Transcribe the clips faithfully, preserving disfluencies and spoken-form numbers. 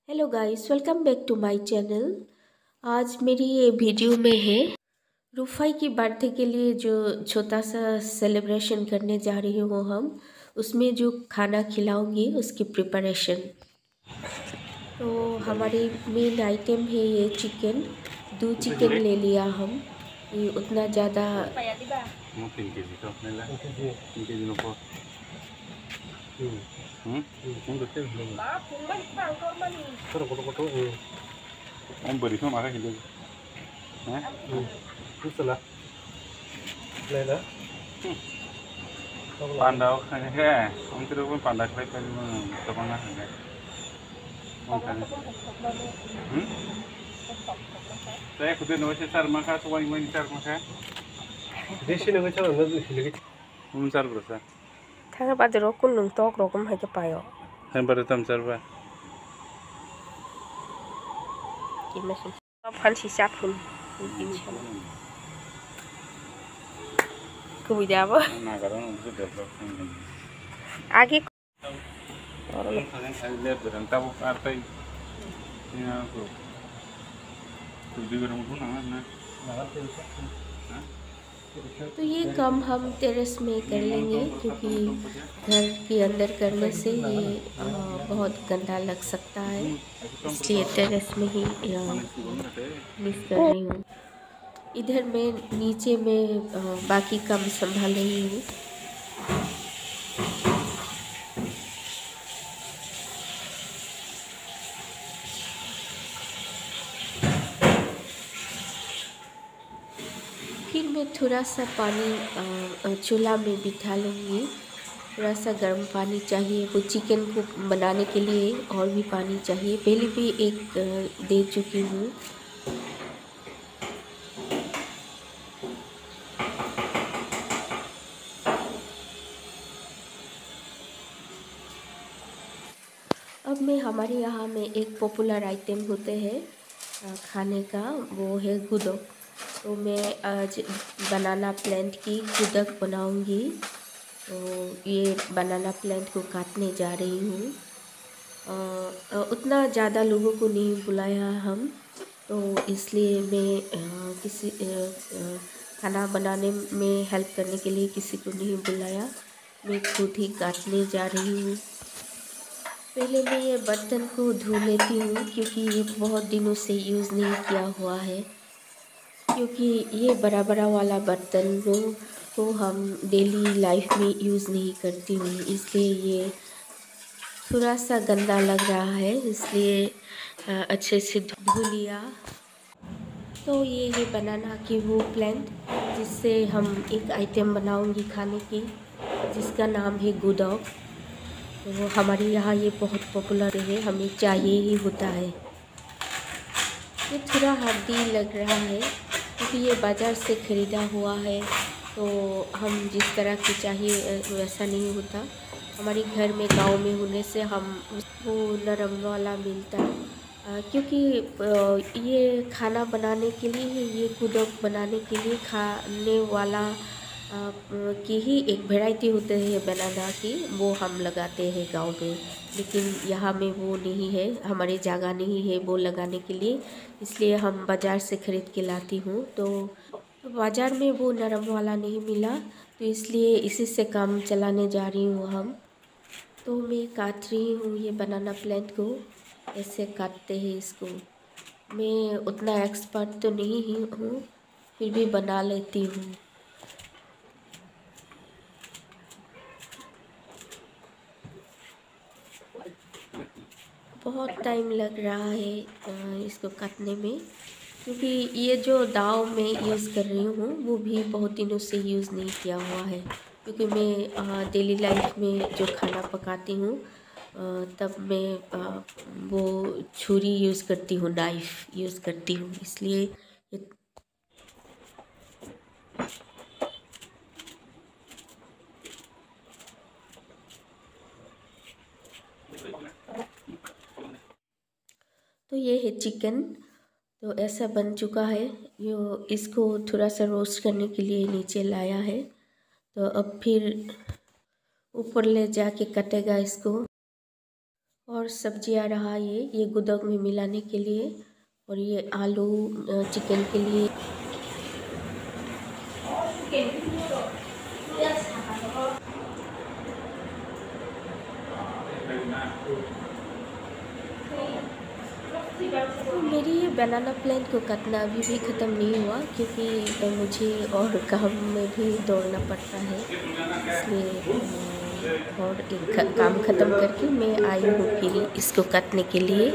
Hello guys, welcome back to my channel. आज मेरी ये वीडियो में है रूफाई की बर्थडे के लिए जो छोटा सा सेलिब्रेशन करने जा रही हूँ हम, उसमें जो खाना खिलाऊंगी उसकी प्रिपरेशन। तो हमारी मेन आइटम है ये चिकन। दो चिकन ले लिया हम, ये उतना ज़्यादा Om beri sama makan gitu. Hah? Itu lah. Lela. Pandau kayaknya kayak, om tidak pun pandai kayak tadi mana, teman lah kayak. Om kan. Hmm? Saya kudu nulis sar makan, tuan ibu sar makan. Desi nulis sar nulis lagi. Om sar berasa. tháng ba giờ cũng nung to rồi cũng hay cái bài ạ. Yang baru tam sar ba. Gimana sih? Apa sih siapun? Kemudian apa? Nah, kalau untuk develop. Agi Orang kalian saya lihat berantau partai ini aku. Tujuh orang pun nangan ना तो ये काम हम terrace में कर लेंगे, क्योंकि घर के अंदर करने से ये आ, बहुत गंदा लग सकता है, इसलिए टेरेस में ही मिस कर रही हूँ। इधर मैं नीचे में आ, बाकी काम संभाल रही हूँ। फिर मैं थोड़ा सा पानी चूल्हा में बिठा लूँगी। थोड़ा सा गर्म पानी चाहिए, वो चिकन को बनाने के लिए और भी पानी चाहिए। पहले भी एक दे चुकी हूँ। अब मैं हमारे यहाँ में एक पॉपुलर आइटम होते हैं खाने का, वो है गुदक। तो मैं आज बनाना प्लांट की गुदक बनाऊंगी। तो ये बनाना प्लांट को काटने जा रही हूँ। उतना ज़्यादा लोगों को नहीं बुलाया हम, तो इसलिए मैं आ, किसी आ, आ, खाना बनाने में हेल्प करने के लिए किसी को नहीं बुलाया। मैं खुद ही काटने जा रही हूँ। पहले मैं ये बर्तन को धो लेती हूँ, क्योंकि ये बहुत दिनों से यूज़ नहीं किया हुआ है। क्योंकि ये बड़ा बड़ा वाला बर्तन को हम डेली लाइफ में यूज़ नहीं करती हूँ, इसलिए ये थोड़ा सा गंदा लग रहा है, इसलिए अच्छे से धो लिया। तो ये है बनाना की वो प्लांट, जिससे हम एक आइटम बनाऊंगी खाने की, जिसका नाम है गुदक। तो हमारे यहाँ ये बहुत पॉपुलर है, हमें चाहिए ही होता है। ये थोड़ा हार्डी लग रहा है, क्योंकि ये बाज़ार से ख़रीदा हुआ है, तो हम जिस तरह की चाहिए वैसा नहीं होता। हमारे घर में गांव में होने से हम वो नरम वाला मिलता है। क्योंकि ये खाना बनाने के लिए, ये गुदक बनाने के लिए खाने वाला की ही एक वैरायटी होते हैं बनाना की, वो हम लगाते हैं गांव में। लेकिन यहाँ में वो नहीं है, हमारी जगह नहीं है वो लगाने के लिए, इसलिए हम बाज़ार से ख़रीद के लाती हूँ। तो बाज़ार में वो नरम वाला नहीं मिला, तो इसलिए इसी से काम चलाने जा रही हूँ हम। तो मैं काट रही हूँ ये बनाना प्लांट को, ऐसे काटते हैं इसको। मैं उतना एक्सपर्ट तो नहीं ही हूँ, फिर भी बना लेती हूँ। बहुत टाइम लग रहा है इसको काटने में, क्योंकि ये जो दाव में यूज़ कर रही हूँ वो भी बहुत दिनों से यूज़ नहीं किया हुआ है। क्योंकि मैं डेली लाइफ में जो खाना पकाती हूँ तब मैं वो छुरी यूज़ करती हूँ, नाइफ़ यूज़ करती हूँ, इसलिए तो ये है चिकन। तो ऐसा बन चुका है। यो इसको थोड़ा सा रोस्ट करने के लिए नीचे लाया है, तो अब फिर ऊपर ले जाके कटेगा इसको। और सब्जियां रहा ये ये गुदक में मिलाने के लिए, और ये आलू चिकन के लिए। तो मेरी ये बनाना प्लांट को काटना अभी भी ख़त्म नहीं हुआ, क्योंकि मुझे और काम में भी दौड़ना पड़ता है, इसलिए और एक काम ख़त्म करके मैं आई हूँ फिर इसको काटने के लिए।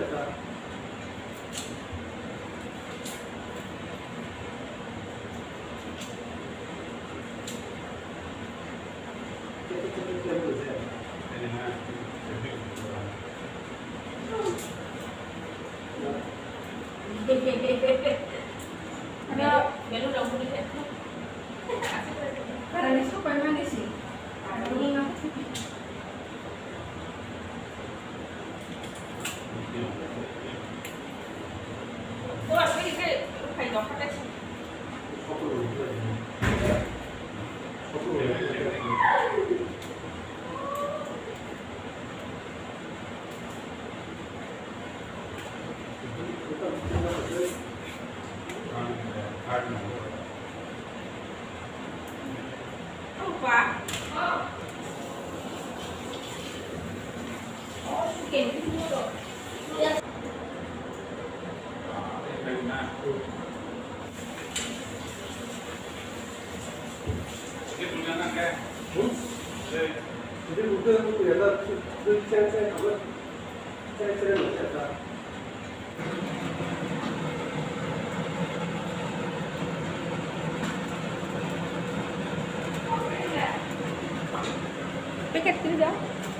पैकेट किती जा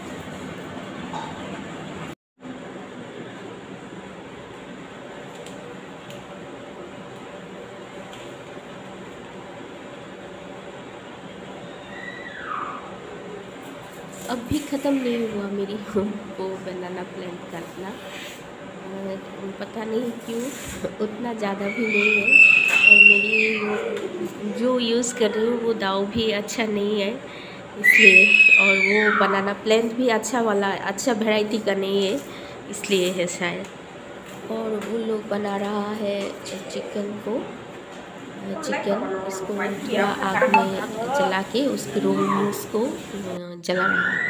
अब भी ख़त्म नहीं हुआ मेरी वो बनाना प्लांट काटना। पता नहीं क्यों उतना ज़्यादा भी नहीं है, और मेरी जो यूज़ कर रही हूँ वो दाव भी अच्छा नहीं है, इसलिए। और वो बनाना प्लांट भी अच्छा वाला अच्छा वैरायटी का नहीं है, इसलिए है शायद। और वो लोग बना रहा है चिकन को चिकन उसको थोड़ा आग में जला के उसके रोल्स को जला रहा है।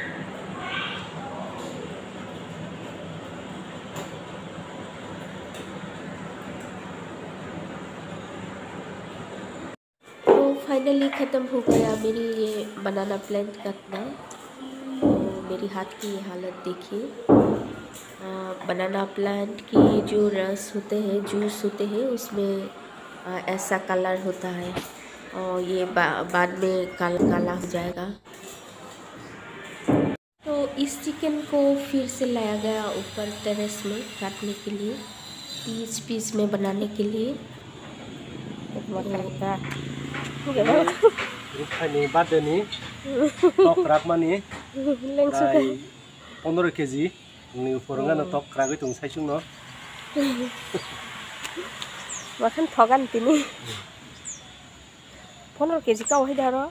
तो फाइनली ख़त्म हो गया मेरी ये बनाना प्लांट काटना। तो मेरी हाथ की ये हालत देखिए। बनाना प्लांट की जो रस होते हैं, जूस होते हैं, उसमें आ, ऐसा कलर होता है, और ये बा, बाद में काला काला हो जाएगा। तो इस चिकन को फिर से लाया गया ऊपर टेरेस में काटने के लिए, पीस पीस में बनाने के लिए। पंद्रह केजी फोरंगानो टप क्रागै दं साइसुं न makan thogan tini पंद्रह केजी का वही दारो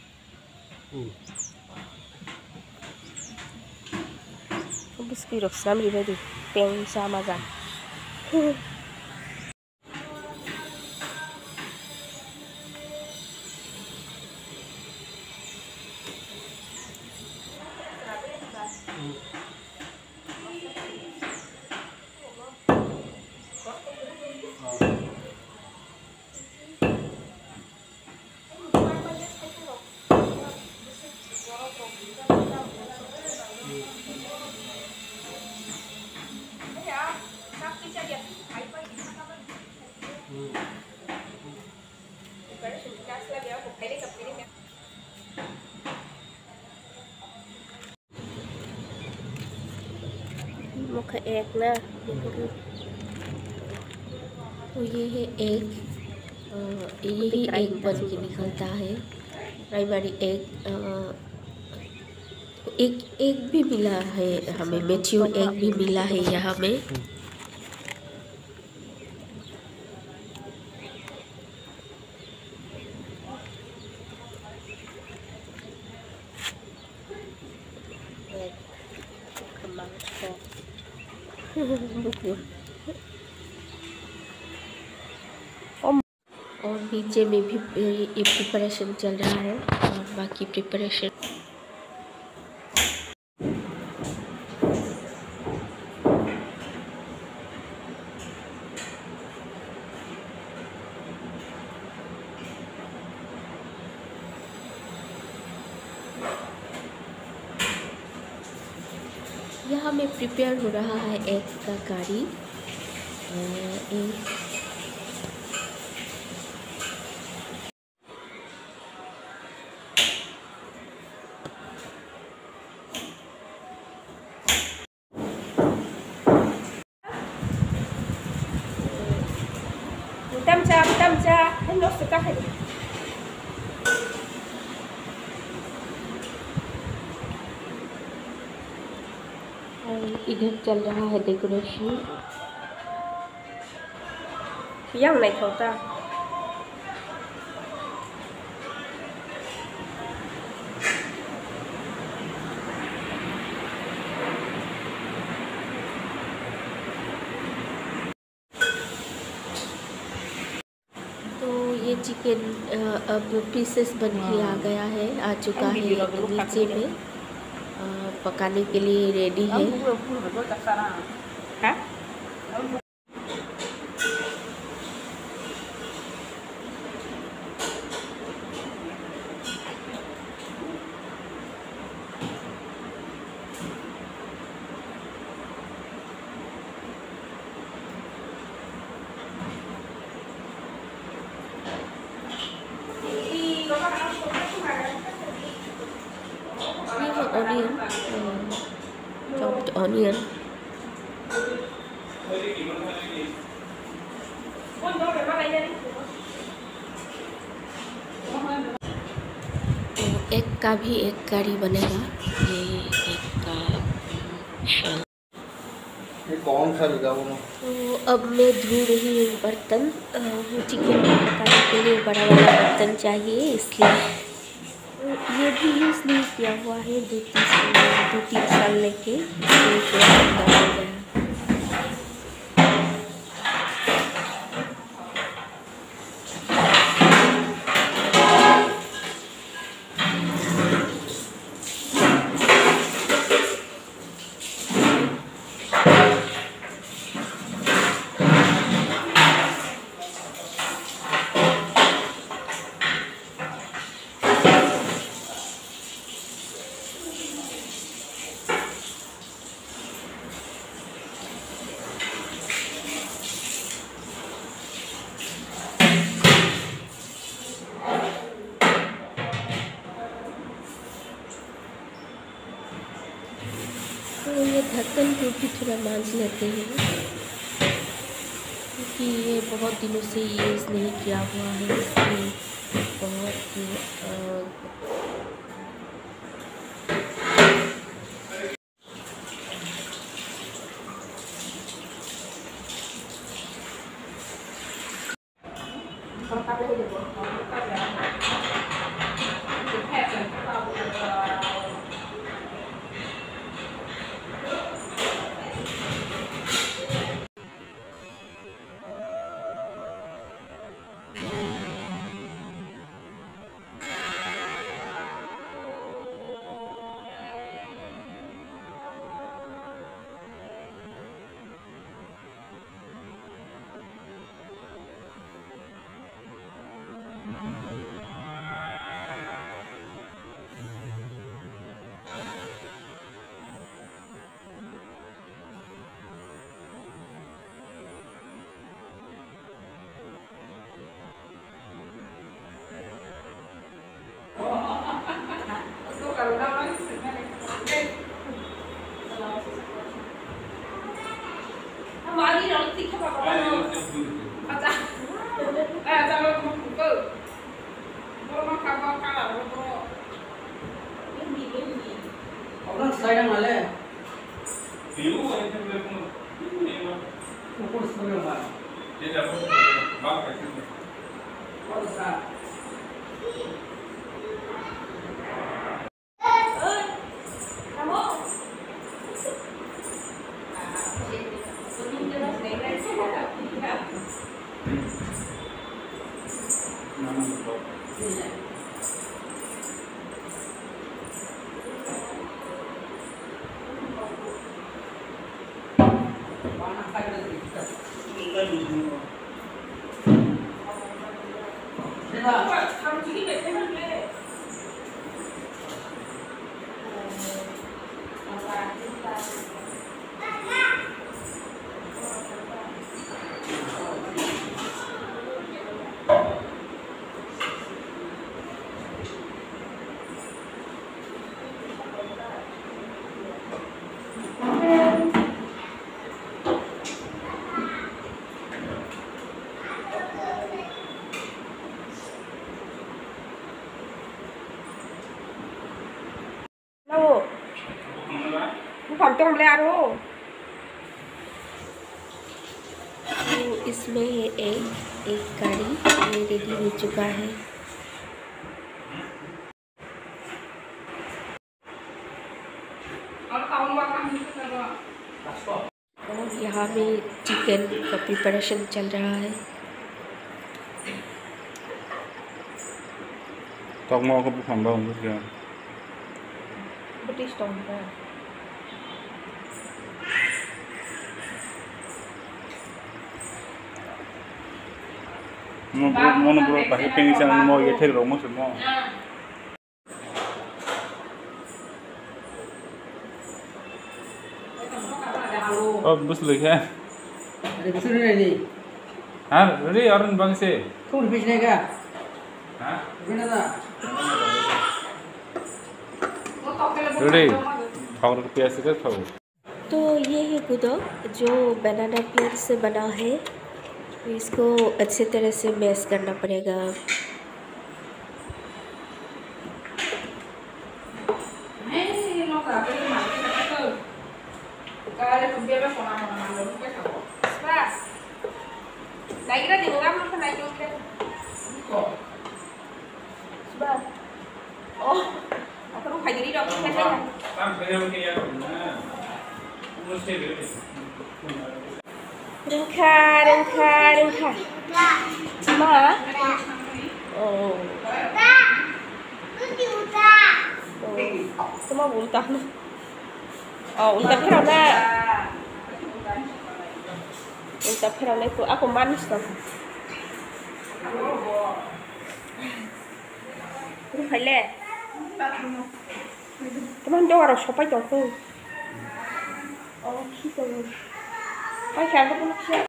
बिस्किट रखसाम रिबायदि पें sama जा मुख्य एक ना तो ये है एक यही एक बन के निकलता है प्राइमरी एक एक एक भी मिला है हमें, मैच्योर एक भी मिला है यहाँ में। और नीचे में भी ये प्रिपरेशन चल रहा है और बाकी प्रिपरेशन यहाँ में प्रिपेयर हो रहा है एग का करी। एक tâm cha tâm cha hết lúc sẽ cắt hết. इधर चल रहा है decoration. Yang này thầu ta तो ये चिकन अब पीसेस बन के आ गया है, आ चुका है नीचे में, पकाने के लिए रेडी है। hả? Onion, chopped onion. Egg का भी एक करी बनेगा। ये एग का शेल। ये कौन सा लगा वो? तो अब मैं धो रही हूँ बर्तन। चिकन पकाने के लिए बड़ा वाला बर्तन चाहिए, इसलिए ये भी यूज़ नहीं किया हुआ है। दो तीन साल दो तीन साल लेके तो ये ढक्कन को भी थोड़ा मांझ लेते हैं, क्योंकि ये बहुत दिनों से यूज़ नहीं किया हुआ है, इसलिए बहुत Sayang malah. Ibu ini boleh pun. Ini mah. Ukur sebelum apa? Dia dapat bang kasih. Oh, sah. Ơi, kamu. đâu phòng trong le đâu तो इसमें एक एक कड़ी ये रेडी हो चुका है। और यहाँ में चिकन का प्रिपरेशन चल रहा है। tóc mò có phòng bao nhiêu kìa British Stone ra mau bro mau bro pakai pengisian mau ya terus mau semua oh bus lagi ya Ada bus ni ni. ah ready orang bang se Kau di sini ke? ah Mana dah? ready खाओ के प्याज से खाओ तो ये है गुदो जो बनाना plate से बना है। तो इसको अच्छे तरह से मैश करना पड़ेगा। Này cái đó thì ngắm cái này vô kia. Ba. Ồ. Aku lupa jadi dong, kan saya. Đừng kha, đừng kha, đừng kha. Mà. Ồ. Semua ultah nih. Oh, ultah kira na. Ultah kira na itu aku manis dong. Itu halal. Teman jangan harus sampai jatuh. Oh, gitu. Ay, siapa pun siapa.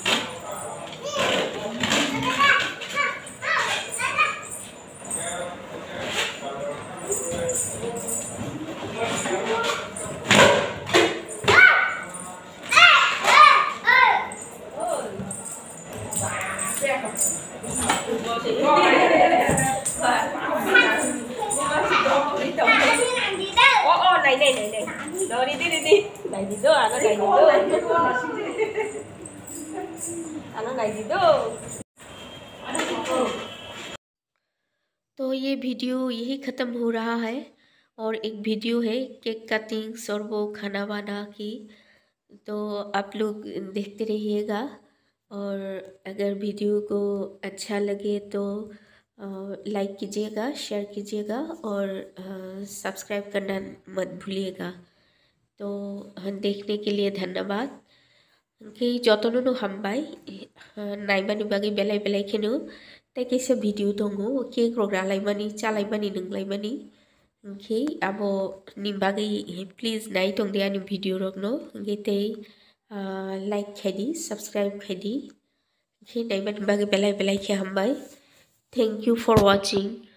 Oh, oh, này này này này. Rồi đi đi đi đi. Này gì đó, nó này gì đó. À nó này gì đó. तो ये video यही ख़त्म हो रहा है। और एक video है केक कटिंग्स और वो खाना वाना की, तो आप लोग देखते रहिएगा। और अगर वीडियो को अच्छा लगे तो लाइक कीजिएगा, शेयर कीजिएगा और सब्सक्राइब करना मत भूलिएगा। तो देखने के लिए धन्यवाद। कि जतनो हामबाय नायबानि बागै बेलाय बेलाय खेनो ताइकेसे भिडियो दङ केक रग्रालायमानि चालायमानि नोंलायमानि कि आबो नि बागै प्लिज नाय दं दे आनि भिडियो रगनो गेते लाइक खेदि सब्सक्राइब खेदि कि नायबानि बागै बेलाय बेलाय खे हामबाय। Thank you for watching.